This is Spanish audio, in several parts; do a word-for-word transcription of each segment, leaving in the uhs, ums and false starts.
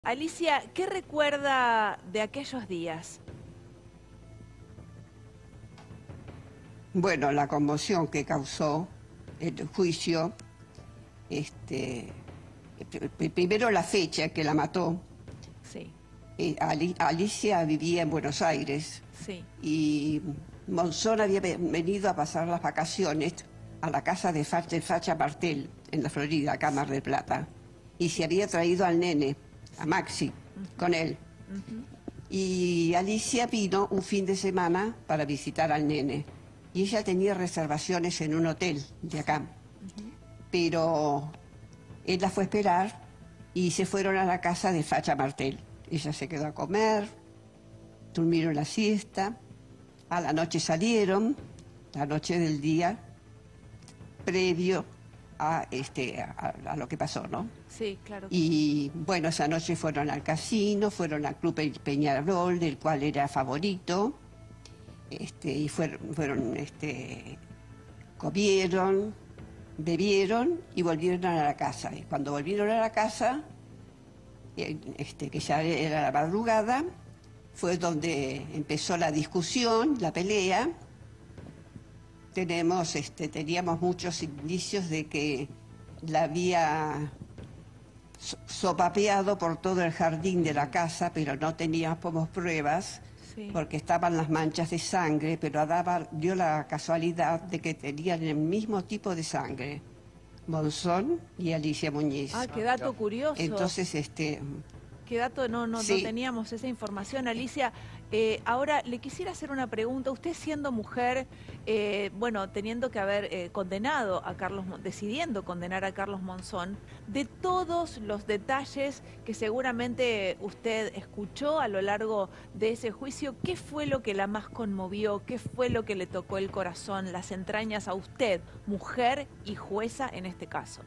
Alicia, ¿qué recuerda de aquellos días? Bueno, la conmoción que causó el juicio, este, primero la fecha que la mató. Sí. Eh, Ali- Alicia vivía en Buenos Aires Sí. y Monzón había ve- venido a pasar las vacaciones a la casa de Facha, de Facha Martel, en la Florida, acá en Mar del Plata, y se había traído al nene, a Maxi, uh-huh. con él. Uh-huh. Y Alicia vino un fin de semana para visitar al nene. Y ella tenía reservaciones en un hotel de acá. Uh-huh. Pero él la fue a esperar y se fueron a la casa de Facha Martel. Ella se quedó a comer, durmieron la siesta, a la noche salieron, la noche del día previo a, este, a, a lo que pasó, ¿no? Sí, claro. Y bueno, esa noche fueron al casino, fueron al Club Peñarol, del cual era favorito, este, y fueron, fueron este, comieron, bebieron y volvieron a la casa. Y cuando volvieron a la casa, este, que ya era la madrugada, fue donde empezó la discusión, la pelea. Tenemos, este, teníamos muchos indicios de que la había sopapeado por todo el jardín de la casa, pero no teníamos pruebas, sí. Porque estaban las manchas de sangre, pero daba, dio la casualidad de que tenían el mismo tipo de sangre, Monzón y Alicia Muñiz. Ah, qué dato curioso. Entonces, este... Qué dato, no, no, sí. no teníamos esa información. Alicia, eh, ahora le quisiera hacer una pregunta. Usted siendo mujer, eh, bueno, teniendo que haber eh, condenado a Carlos, decidiendo condenar a Carlos Monzón, de todos los detalles que seguramente usted escuchó a lo largo de ese juicio, ¿qué fue lo que la más conmovió? ¿Qué fue lo que le tocó el corazón, las entrañas a usted, mujer y jueza en este caso?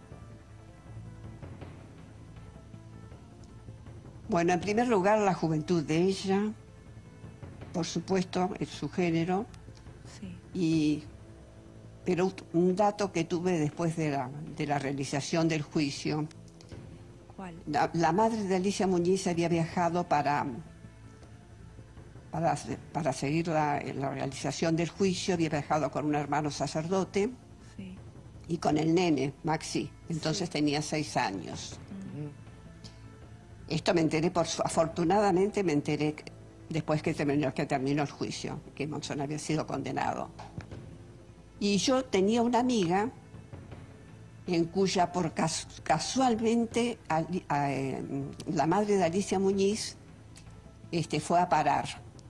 Bueno, en primer lugar, la juventud de ella, por supuesto, es su género, sí. y, pero un dato que tuve después de la, de la realización del juicio. ¿Cuál? La, la madre de Alicia Muñiz había viajado para, para, para seguir la, la realización del juicio, había viajado con un hermano sacerdote sí. y con el nene, Maxi, entonces sí. tenía seis años. Esto me enteré, por, afortunadamente me enteré después que terminó, que terminó el juicio, que Monzón había sido condenado. Y yo tenía una amiga en cuya, por cas, casualmente, a, a, a, la madre de Alicia Muñiz este, fue a parar,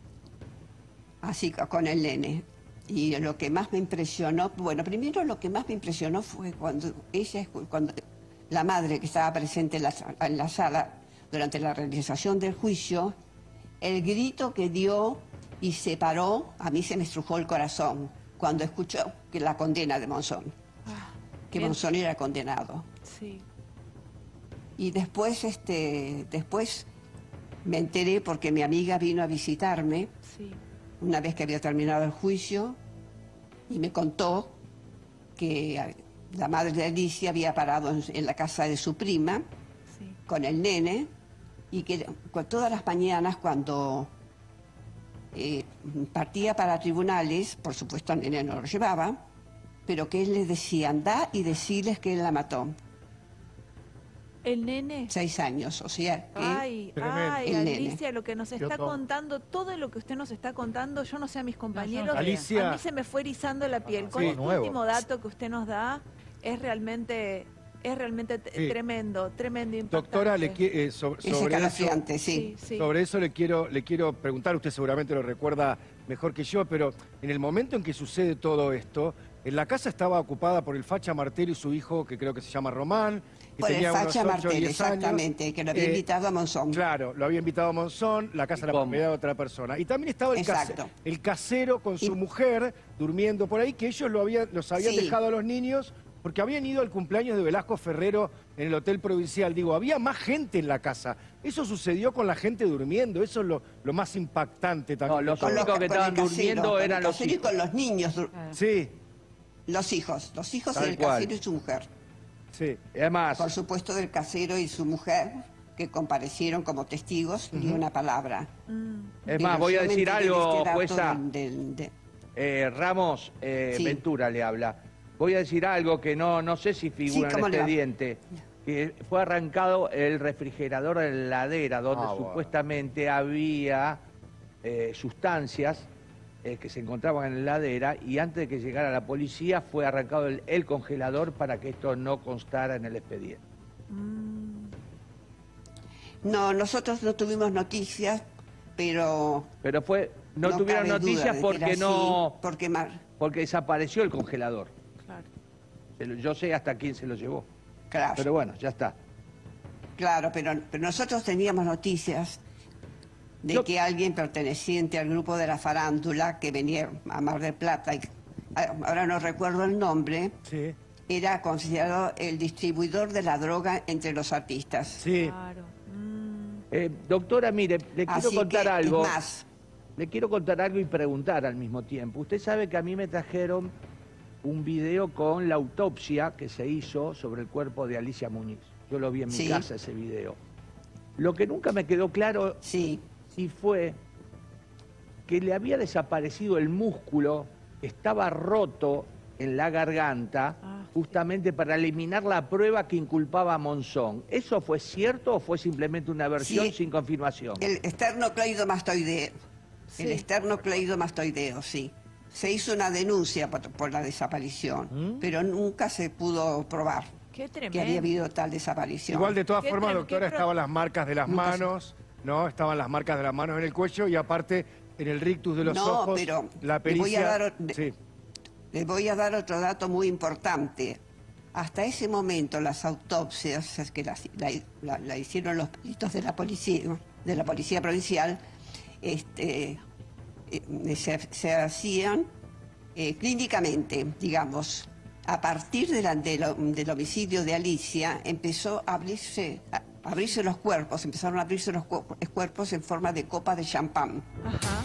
así con el nene. Y lo que más me impresionó, bueno, primero lo que más me impresionó fue cuando ella, cuando la madre que estaba presente en la, en la sala, durante la realización del juicio, el grito que dio y se paró, a mí se me estrujó el corazón cuando escuchó que la condena de Monzón, ah, que bien. Monzón era condenado. Sí. Y después, este, después me enteré porque mi amiga vino a visitarme, sí. una vez que había terminado el juicio, y me contó que la madre de Alicia había parado en, en la casa de su prima, sí. con el nene, y que todas las mañanas cuando eh, partía para tribunales, por supuesto el nene no lo llevaba, pero que él les decía, anda y decirles que él la mató. ¿El nene? Seis años, o sea que... Ay, ay, el Alicia, nene. lo que nos está contando, todo lo que usted nos está contando, yo no sé a mis compañeros, no, no. Alicia, a mí se me fue erizando la piel. Con sí, este nuevo. último dato que usted nos da, es realmente... Es realmente sí. tremendo, tremendo impactante. Doctora, le, eh, sobre, sobre, eso, sí. Sí, sí. sobre eso le quiero, le quiero preguntar, usted seguramente lo recuerda mejor que yo, pero en el momento en que sucede todo esto, en la casa estaba ocupada por el Facha Martel y su hijo, que creo que se llama Román. Que por tenía el Facha unos ocho, Martel, diez exactamente, años. que lo había eh, invitado a Monzón. Claro, lo había invitado a Monzón, la casa la propiedad de otra persona. Y también estaba el, case, el casero con su y... mujer durmiendo por ahí, que ellos lo había, los habían sí. dejado a los niños... Porque habían ido al cumpleaños de Velasco Ferrero en el Hotel Provincial. Digo, había más gente en la casa. Eso sucedió con la gente durmiendo. Eso es lo, lo más impactante también. No, los únicos que estaban durmiendo eran los hijos. Y con los niños. Sí. Los hijos. Los hijos Tal y el cual. casero y su mujer. Sí. Además... Por supuesto del casero y su mujer. que comparecieron como testigos, uh-huh. ni una palabra. Mm. Es más, voy a decir algo, este jueza. Del, de... eh, Ramos, eh, sí. Ventura le habla. Voy a decir algo que no, no sé si figura sí, en el expediente. Que fue arrancado el refrigerador de la heladera, donde ah, supuestamente bueno. había eh, sustancias eh, que se encontraban en la heladera, y antes de que llegara la policía fue arrancado el, el congelador para que esto no constara en el expediente. Mm. No, nosotros no tuvimos noticias, pero... Pero fue, no, no tuvieron noticias porque no... Así, porque, mar... porque desapareció el congelador. Claro. Yo sé hasta quién se lo llevó. Claro. Pero bueno, ya está. Claro, pero, pero nosotros teníamos noticias de Yo... que alguien perteneciente al grupo de la farándula que venía a Mar del Plata, y ahora no recuerdo el nombre, sí. era considerado el distribuidor de la droga entre los artistas. Sí. Claro. Mm. Eh, doctora, mire, le quiero Así contar que, algo. Es más. Le quiero contar algo y preguntar al mismo tiempo. Usted sabe que a mí me trajeron un video con la autopsia que se hizo sobre el cuerpo de Alicia Muñiz. Yo lo vi en mi sí. casa, ese video. Lo que nunca me quedó claro sí. si fue que le había desaparecido el músculo, estaba roto en la garganta, ah. justamente para eliminar la prueba que inculpaba a Monzón. ¿Eso fue cierto o fue simplemente una versión sí. sin confirmación? El esternocleidomastoideo. Sí. El esternocleidomastoideo, sí. Se hizo una denuncia por, por la desaparición, ¿Mm? pero nunca se pudo probar Qué que había habido tal desaparición. Igual, de todas formas, doctora, estaban las marcas de las nunca manos, se... ¿no? Estaban las marcas de las manos en el cuello y aparte en el rictus de los no, ojos, pero la pericia... Les voy, a dar, sí. les voy a dar otro dato muy importante. Hasta ese momento las autopsias que la, la, la, la hicieron los peritos de la policía, de la policía provincial, este... Se, se hacían eh, clínicamente, digamos. A partir de la, de lo, del homicidio de Alicia empezó a abrirse, a abrirse los cuerpos, empezaron a abrirse los cuerpos en forma de copa de champán. Ajá.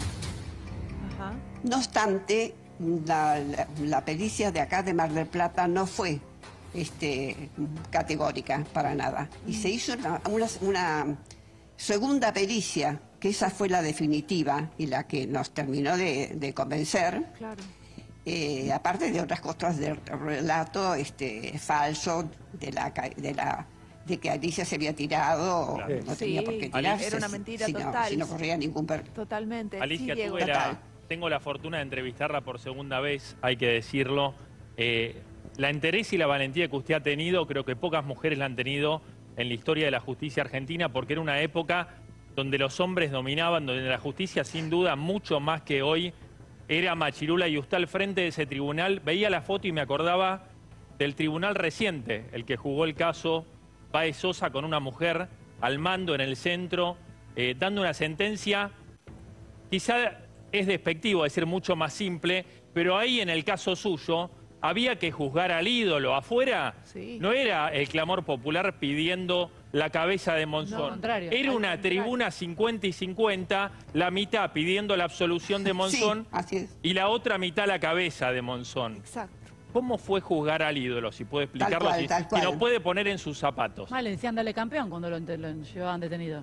Ajá. No obstante, la, la, la pericia de acá de Mar del Plata no fue este, categórica para nada. Y se hizo una, una, una segunda pericia, que esa fue la definitiva y la que nos terminó de, de convencer, claro. eh, aparte de otras cosas del relato este, falso de la, de la de que Alicia se había tirado, claro. no sí, tenía por qué tirarse. Era una mentira si, total. Si no, si no corría ningún per... Totalmente. Alicia, sí, tuve la, tengo la fortuna de entrevistarla por segunda vez, hay que decirlo. Eh, la entereza y la valentía que usted ha tenido, creo que pocas mujeres la han tenido en la historia de la justicia argentina, porque era una época donde los hombres dominaban, donde la justicia, sin duda, mucho más que hoy, era machirula, y usted al frente de ese tribunal, veía la foto y me acordaba del tribunal reciente, el que jugó el caso Baez Sosa con una mujer al mando en el centro, eh, dando una sentencia, quizá es despectivo decir mucho más simple, pero ahí en el caso suyo había que juzgar al ídolo. Afuera sí. no era el clamor popular pidiendo la cabeza de Monzón. No, era una tribuna cincuenta y cincuenta, la mitad pidiendo la absolución de Monzón sí, así es. y la otra mitad la cabeza de Monzón. Exacto. ¿Cómo fue juzgar al ídolo? Si puede explicarlo, tal cual, si, tal cual. si nos puede poner en sus zapatos. Mal, le decían dale campeón cuando lo, lo llevaban detenido.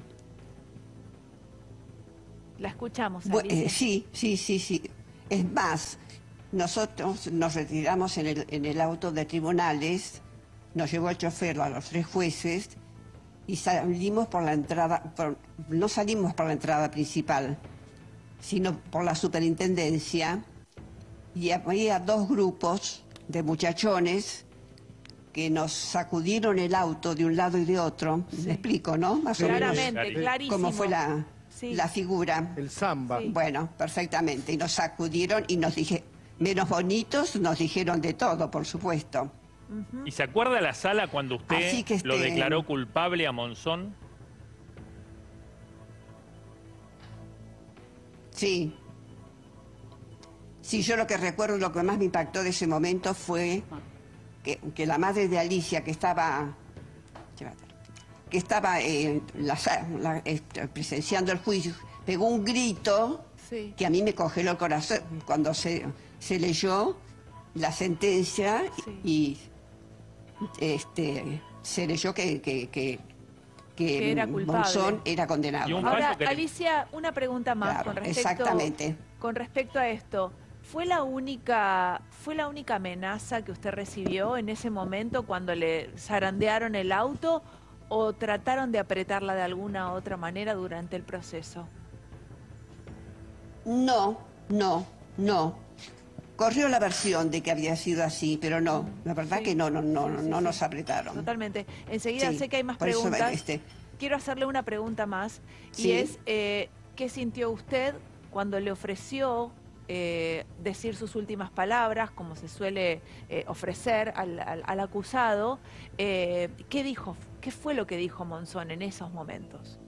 La escuchamos, bueno, eh, Sí, sí, sí, sí. Es más, nosotros nos retiramos en el, en el auto de tribunales, nos llevó el chofer a los tres jueces y salimos por la entrada, por, no salimos por la entrada principal, sino por la superintendencia, y había dos grupos de muchachones que nos sacudieron el auto de un lado y de otro. Sí. ¿Me explico, no? Más Claramente, o menos clarísimo. cómo fue la, sí. la figura. El samba. Sí. Bueno, perfectamente. Y nos sacudieron y nos dije, menos bonitos, nos dijeron de todo, por supuesto. ¿Y se acuerda la sala cuando usted este... lo declaró culpable a Monzón? Sí. Sí, yo lo que recuerdo, lo que más me impactó de ese momento fue que, que la madre de Alicia, que estaba que estaba eh, la, la, eh, presenciando el juicio, pegó un grito sí. que a mí me congeló el corazón cuando se, se leyó la sentencia sí. y este, se leyó que, que, que, que, que era Monzón era condenado. Un Ahora, que... Alicia, una pregunta más claro, con respecto, exactamente. con respecto a esto. ¿Fue la única, fue la única amenaza que usted recibió en ese momento cuando le zarandearon el auto o trataron de apretarla de alguna otra manera durante el proceso? No, no, no. Corrió la versión de que había sido así, pero no, la verdad sí. que no, no, no, sí, sí, no sí. nos apretaron. Totalmente. Enseguida sí, sé que hay más preguntas. Eso, este... Quiero hacerle una pregunta más sí. y es, eh, ¿qué sintió usted cuando le ofreció Eh, decir sus últimas palabras, como se suele eh, ofrecer al, al, al acusado? Eh, ¿Qué dijo? ¿Qué fue lo que dijo Monzón en esos momentos?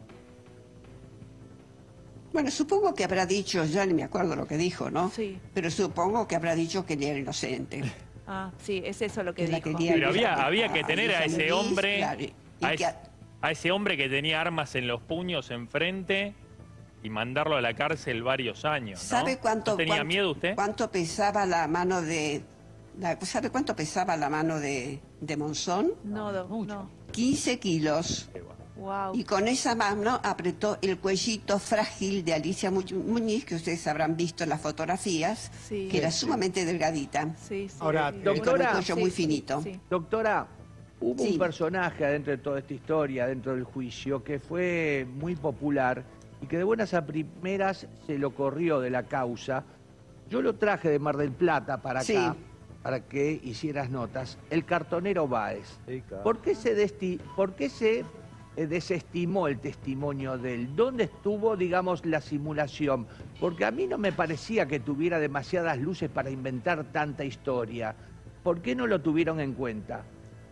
Bueno, supongo que habrá dicho, ya ni me acuerdo lo que dijo, ¿no? Sí. Pero supongo que habrá dicho que él era inocente. Ah, sí, es eso lo que, que dijo. Pero había, había que tener a ese hombre, claro, y, y a, es, a... a ese hombre que tenía armas en los puños enfrente y mandarlo a la cárcel varios años, ¿no? ¿Sabe cuánto, ¿No tenía cuánto, miedo usted? ¿Cuánto pesaba la mano de... La, ¿Sabe cuánto pesaba la mano de, de Monzón? No, no. quince kilos. Wow. Y con esa mano apretó el cuellito frágil de Alicia Muñiz, que ustedes habrán visto en las fotografías, sí, que era sí. sumamente delgadita. Sí, sí. Ahora, sí, doctora, con un cuello sí, muy sí, finito. Sí. Doctora, hubo sí. un personaje adentro de toda esta historia, dentro del juicio, que fue muy popular y que de buenas a primeras se lo corrió de la causa. Yo lo traje de Mar del Plata para sí. acá, para que hicieras notas. El cartonero Báez. Sí, claro. ¿Por qué se, desti ¿Por qué se eh, desestimó el testimonio de él? ¿Dónde estuvo, digamos, la simulación? Porque a mí no me parecía que tuviera demasiadas luces para inventar tanta historia. ¿Por qué no lo tuvieron en cuenta?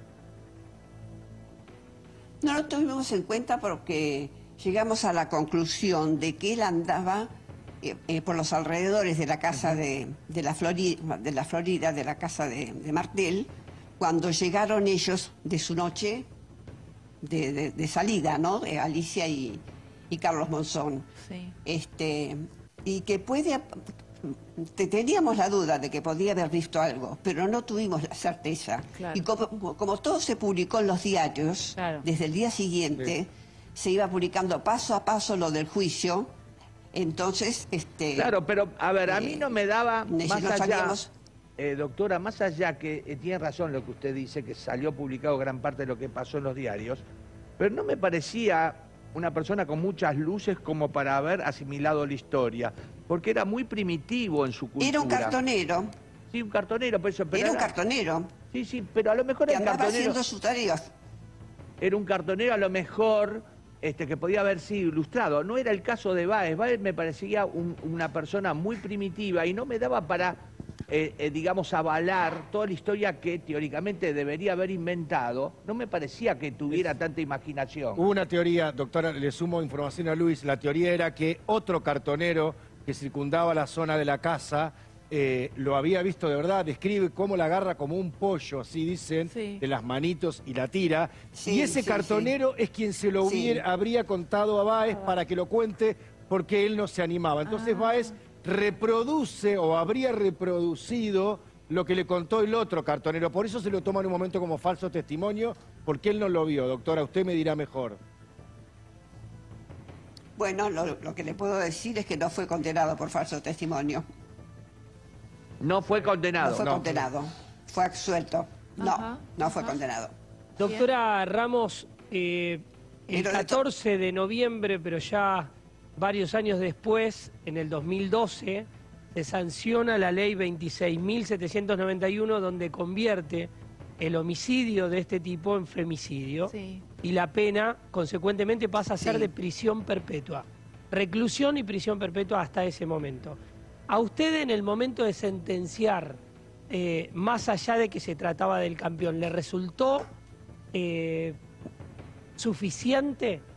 No lo tuvimos en cuenta porque llegamos a la conclusión de que él andaba eh, eh, por los alrededores de la casa de, de, la, Florida, de la Florida, de la casa de, de Martel, cuando llegaron ellos de su noche de, de, de salida, ¿no? Eh, Alicia y, y Carlos Monzón. Sí. Este, y que puede... Teníamos la duda de que podía haber visto algo, pero no tuvimos la certeza. Claro. Y como, como todo se publicó en los diarios, claro. desde el día siguiente... Sí. Se iba publicando paso a paso lo del juicio, entonces... este Claro, pero a ver, a mí no me daba eh, más allá, salíamos... eh, doctora, más allá que eh, tiene razón lo que usted dice, que salió publicado gran parte de lo que pasó en los diarios, pero no me parecía una persona con muchas luces como para haber asimilado la historia, porque era muy primitivo en su cultura. Era un cartonero. Sí, un cartonero, por eso... Pero era un era... cartonero. Sí, sí, pero a lo mejor que el andaba cartonero... haciendo sus tareas. Era un cartonero a lo mejor... Este, que podía haber sido ilustrado. No era el caso de Báez. Báez me parecía un, una persona muy primitiva y no me daba para, eh, eh, digamos, avalar toda la historia que teóricamente debería haber inventado. No me parecía que tuviera tanta imaginación. Hubo una teoría, doctora, le sumo información a Luis, la teoría era que otro cartonero que circundaba la zona de la casa... Eh, lo había visto de verdad, describe cómo la agarra como un pollo, así dicen, sí. de las manitos y la tira. Sí, y ese sí, cartonero sí. es quien se lo hubiera, sí. habría contado a Báez ah, para que lo cuente porque él no se animaba. Entonces ah. Báez reproduce o habría reproducido lo que le contó el otro cartonero. Por eso se lo toma en un momento como falso testimonio, porque él no lo vio. Doctora, usted me dirá mejor. Bueno, lo, lo que le puedo decir es que no fue condenado por falso testimonio. No fue condenado. No fue no. condenado, fue absuelto. No, ajá, no fue ajá. condenado. Doctora Ramos, eh, el catorce de noviembre, pero ya varios años después, en el dos mil doce, se sanciona la ley veintiséis mil setecientos noventa y uno, donde convierte el homicidio de este tipo en femicidio. Sí. Y la pena, consecuentemente, pasa a ser sí. de prisión perpetua. Reclusión y prisión perpetua hasta ese momento. A usted en el momento de sentenciar, eh, más allá de que se trataba del campeón, ¿le resultó eh, suficiente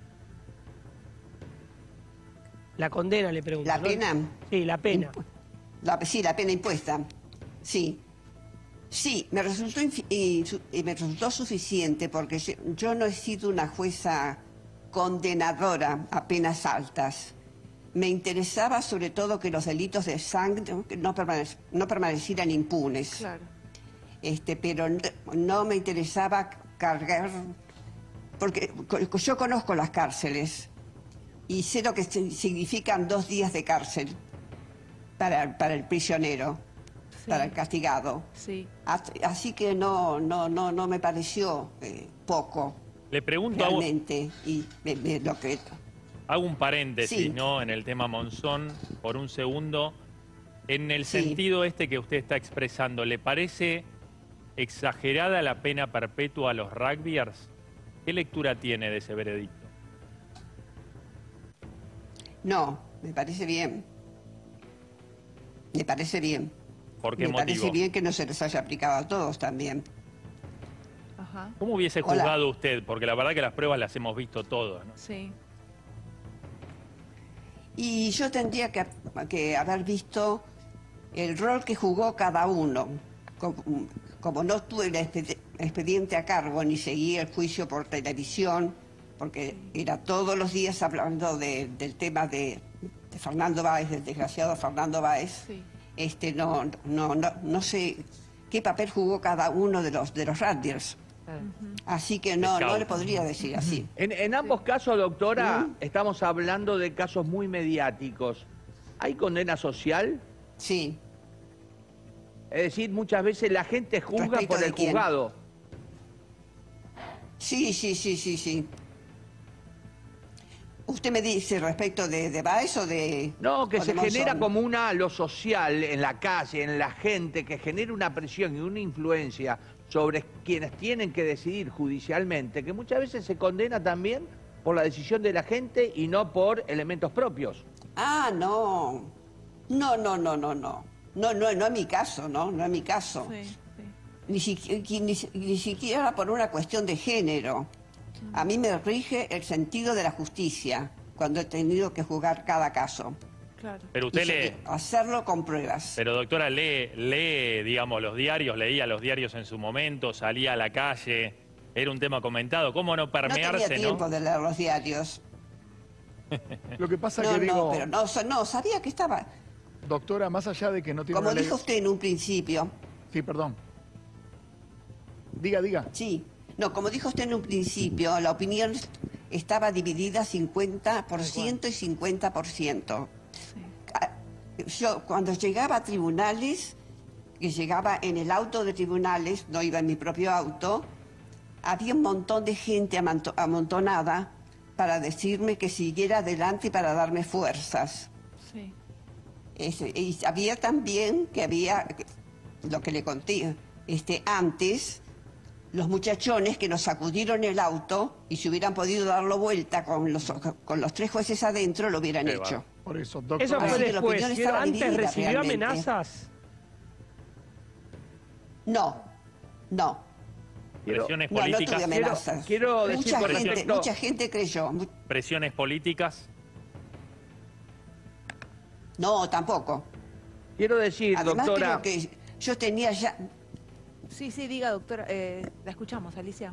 la condena, le pregunto? ¿La ¿no? pena? Sí, la pena. La, sí, la pena impuesta, sí. Sí, me resultó, y, y me resultó suficiente porque yo no he sido una jueza condenadora a penas altas. Me interesaba sobre todo que los delitos de sangre no, permanec no permanecieran impunes. Claro. Este, pero no, no me interesaba cargar porque yo conozco las cárceles y sé lo que significan dos días de cárcel para, para el prisionero, sí. para el castigado. Sí. Así que no, no, no, no me pareció eh, poco. Le pregunto realmente a... y me, me, lo que... Hago un paréntesis, sí. ¿no? En el tema Monzón, por un segundo. En el sí. sentido este que usted está expresando, ¿le parece exagerada la pena perpetua a los rugbyers? ¿Qué lectura tiene de ese veredicto? No, me parece bien. Me parece bien. ¿Por qué me motivo? Me parece bien que no se les haya aplicado a todos también. Ajá. ¿Cómo hubiese juzgado Hola. usted? Porque la verdad que las pruebas las hemos visto todas, ¿no? Sí. Y yo tendría que, que haber visto el rol que jugó cada uno. Como, como no tuve el expediente a cargo ni seguí el juicio por televisión, porque era todos los días hablando de, del tema de, de Fernando Báez, del desgraciado Fernando Báez, sí. este, no, no, no, no sé qué papel jugó cada uno de los, de los Rugbyers. Uh-huh. Así que no, no le podría decir así. En, en ambos sí. casos, doctora, ¿Mm? estamos hablando de casos muy mediáticos. ¿Hay condena social? Sí. Es decir, muchas veces la gente juzga ¿Respecto por el quién? juzgado. Sí, sí, sí, sí, sí. ¿Usted me dice respecto de, de Báez o de...? No, que o se de genera Monzón? como una halo social en la calle, en la gente, que genera una presión y una influencia sobre quienes tienen que decidir judicialmente, que muchas veces se condena también por la decisión de la gente y no por elementos propios. Ah, no. No, no, no, no, no. No, no, no es mi caso, ¿no? No es mi caso. Sí, sí. Ni, si, ni, ni siquiera por una cuestión de género. A mí me rige el sentido de la justicia cuando he tenido que juzgar cada caso. Claro. Pero usted lee... Hacerlo con pruebas. Pero doctora, lee, lee, digamos, los diarios, leía los diarios en su momento, salía a la calle, era un tema comentado. ¿Cómo no permearse, no? tenía tiempo ¿no? de leer los diarios. Lo que pasa no, que digo... No, pero no, no, sabía que estaba... Doctora, más allá de que no tiene Como una dijo ley... usted en un principio. Sí, perdón. Diga, diga. Sí. No, como dijo usted en un principio, la opinión estaba dividida cincuenta por ciento y cincuenta por ciento. Sí. Yo, cuando llegaba a tribunales, que llegaba en el auto de tribunales, no iba en mi propio auto, había un montón de gente amontonada para decirme que siguiera adelante y para darme fuerzas. Sí. Ese, y había también que había, lo que le conté, este, antes, los muchachones que nos sacudieron el auto y si hubieran podido darlo vuelta con los, con los tres jueces adentro, lo hubieran Qué hecho. va. Por eso, doctor. Eso fue Así que la después. opinión ¿Pero estaba antes dividida recibió realmente. amenazas? No, no. Presiones No, no políticas. tuve amenazas. Quiero, quiero decir, mucha, por gente, ejemplo, mucha gente creyó. Presiones políticas. No, tampoco. quiero decir, Además, doctora... creo que yo tenía ya... Sí, sí, diga, doctora. Eh, la escuchamos, Alicia.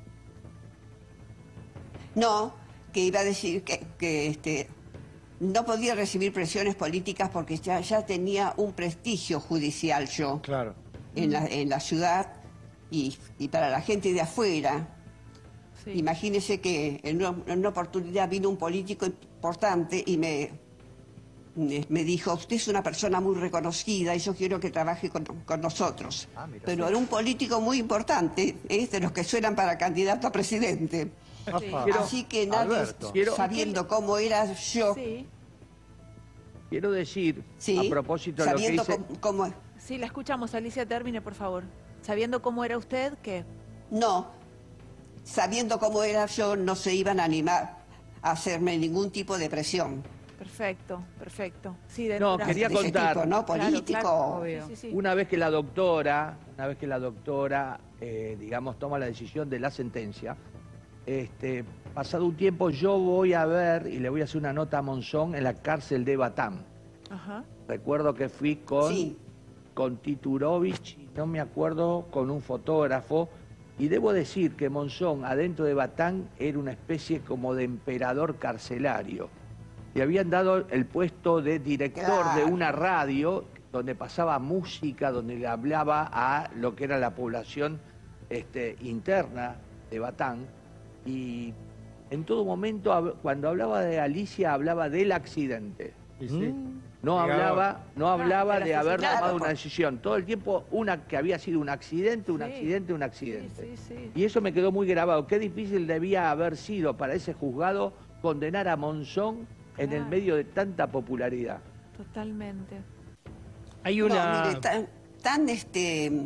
No, que iba a decir que, que este, no podía recibir presiones políticas porque ya, ya tenía un prestigio judicial yo. Claro. En la, en la ciudad y, y para la gente de afuera. Sí. Imagínese que en una, en una oportunidad vino un político importante y me, me, me dijo, usted es una persona muy reconocida y yo quiero que trabaje con, con nosotros. Ah, mira. Pero era un político muy importante, es de los que suenan para candidato a presidente. Sí. Quiero- Así que nadie, Alberto. Quiero- sabiendo cómo era yo, Sí, Quiero decir, sí, a propósito de lo que sabiendo dice... cómo, cómo- sí, la escuchamos, Alicia, termine, por favor. Sabiendo cómo era usted, ¿qué? no, sabiendo cómo era yo, no se iban a animar a hacerme ningún tipo de presión. Perfecto, perfecto. Sí, de No, dura- quería De ese contar. tipo, ¿no? Claro, Político. claro. Obvio. Sí, sí, sí. Una vez que la doctora, una vez que la doctora, eh, digamos, toma la decisión de la sentencia, este, pasado un tiempo yo voy a ver y le voy a hacer una nota a Monzón en la cárcel de Batán. Ajá. Recuerdo que fui con, Sí. con Titurovich, no me acuerdo, con un fotógrafo, y debo decir que Monzón, adentro de Batán, era una especie como de emperador carcelario. Le habían dado el puesto de director Claro. de una radio donde pasaba música, donde le hablaba a lo que era la población este, interna de Batán. y en todo momento, cuando hablaba de Alicia, hablaba del accidente. Sí, sí. No hablaba, no hablaba Ah, de haber claro. tomado una decisión. Todo el tiempo una que había sido un accidente, un Sí. accidente, un accidente. Sí, sí, sí. Y eso me quedó muy grabado. Qué difícil debía haber sido para ese juzgado condenar a Monzón en el Claro. medio de tanta popularidad. Totalmente. Hay No, una... mire, tan, tan, este,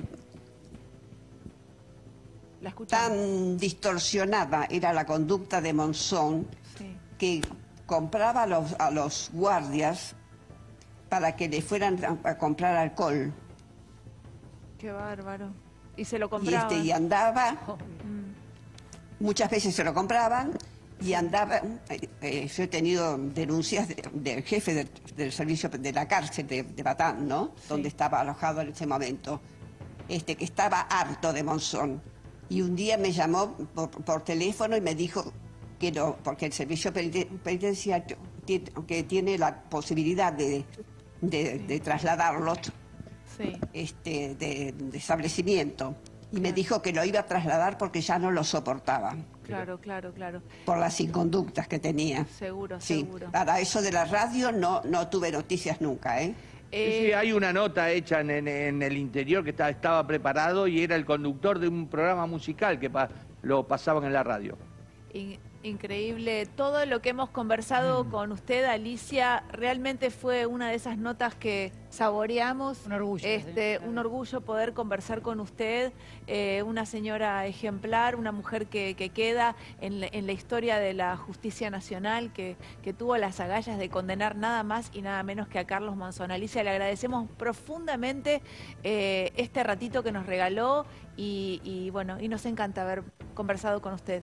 La escuchamos. tan distorsionada era la conducta de Monzón Sí. que compraba a los, a los guardias para que le fueran a, a comprar alcohol. Qué bárbaro. Y se lo Y, compraban. este, y andaba, Mm. muchas veces se lo compraban, y andaba, eh, eh, yo he tenido denuncias de- del jefe del, del servicio de la cárcel de, de Batán, ¿no? Sí. Donde estaba alojado en ese momento, este, que estaba harto de Monzón. Y un día me llamó por, por teléfono y me dijo que no, porque el servicio peniten- penitenciario tiene, que tiene la posibilidad de, de, de trasladarlos Sí. este, de, de establecimiento. Y me Claro. dijo que lo iba a trasladar porque ya no lo soportaba, Claro, claro, claro. por las inconductas que tenía. Seguro, Sí, seguro. para eso de la radio no, no tuve noticias nunca, ¿eh? Eh, Sí, sí, hay una nota hecha en, en- en el interior que está- estaba preparado y era el conductor de un programa musical que pa- lo pasaban en la radio. in- increíble. Todo lo que hemos conversado con usted, Alicia, realmente fue una de esas notas que saboreamos. Un orgullo, Este, sí. un orgullo poder conversar con usted, eh, una señora ejemplar, una mujer que, que queda en la, en la historia de la justicia nacional, que, que tuvo las agallas de condenar nada más y nada menos que a Carlos Monzón. Alicia, le agradecemos profundamente eh, este ratito que nos regaló y, y bueno, y nos encanta haber conversado con usted.